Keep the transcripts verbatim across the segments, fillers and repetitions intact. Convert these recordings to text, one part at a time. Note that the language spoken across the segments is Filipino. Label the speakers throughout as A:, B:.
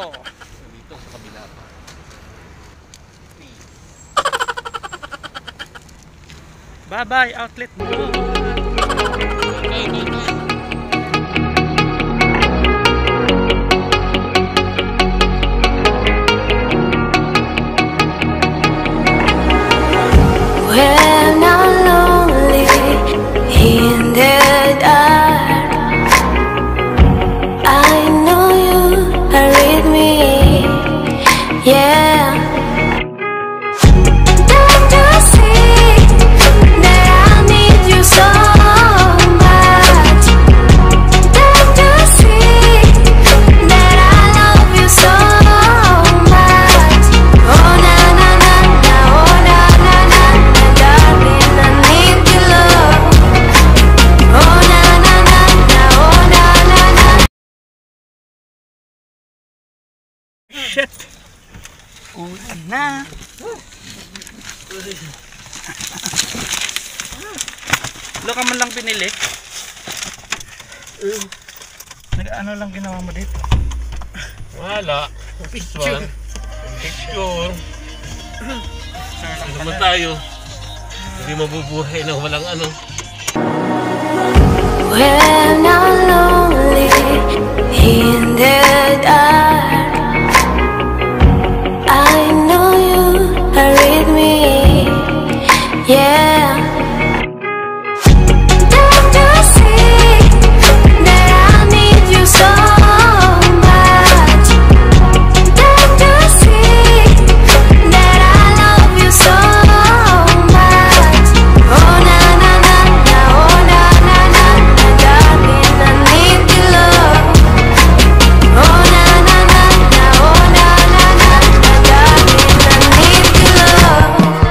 A: Dito sa kabila pa.
B: Bye-bye, outlet mo.
A: Okay, okay, okay.
C: When I'm lonely in the dark, I know you are with me, yeah. Don't you see that I need you so much? Don't you see that I love you so much? Oh na na na na, oh na na na na, darling, I need your love. Oh na na na na, oh na na na.
B: Shit! Ulan na! Lo ka man lang pinili? Nag-ano lang ginawa mo dito?
A: Wala. Picture. Picture. Ano naman tayo? Hindi mabubuhay na walang ano.
C: When I'm lonely in the dark, I know you are with me, yeah. Don't you see that I need you so much? Don't you see that I love you so much? Oh na na na na, oh na na na na, darling, I need your love. Oh na na na na, oh na na na na, darling, I need your love.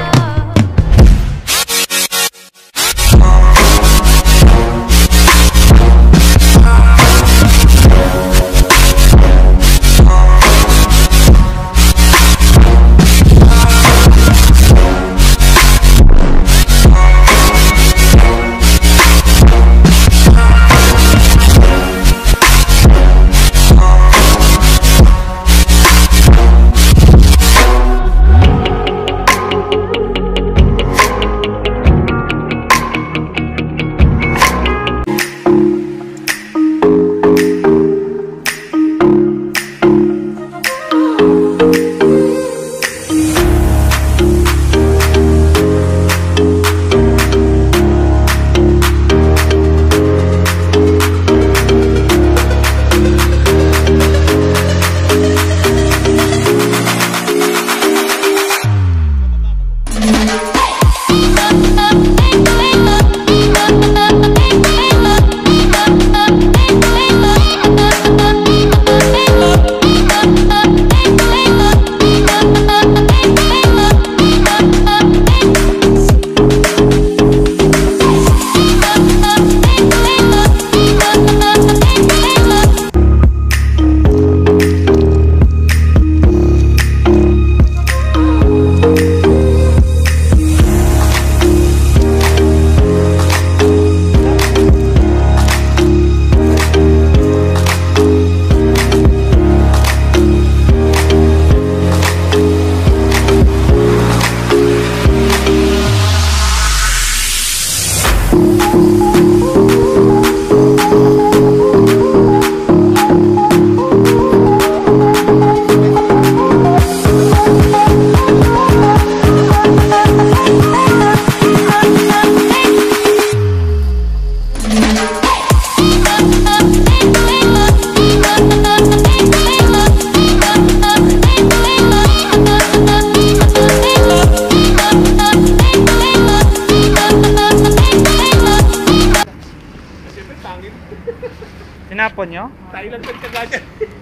B: Tinapon nyo?
A: Tayo lang nagkagagan.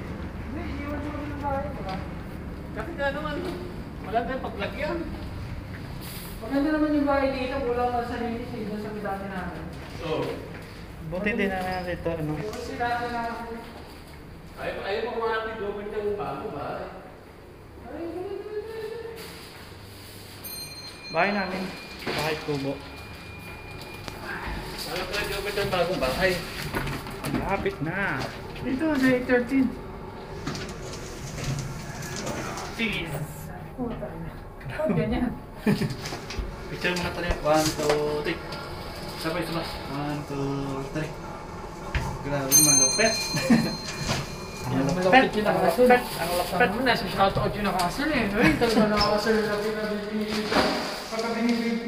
A: Kasi nga naman, wala tayong paglagyan.
D: Maganda naman yung bahay dito, wala ka sa linis eh, doon sa dati namin.
A: So,
B: buti din na dito, ano?
D: Kasi dati namin.
A: ayaw, ayaw mo kumahati gawin ng bago ba?
B: Bahay namin, bahay kubo.
A: Ayaw ka gawin ng bagong bahay.
B: Malapit na.
D: Dito sa eight thirteen.
B: Cheese!
D: Puta na. Ba't ganyan?
B: Picture muna tayo. One, two, three. Sabay, sabay. One, two, three. Grabe, malupet.
D: Yan, malapit yung nakasul.
B: Ang lapet.
D: Tama na, sa shoutout yung nakasul eh. Uy, talaga nakasul na pinabili. Pagka binibili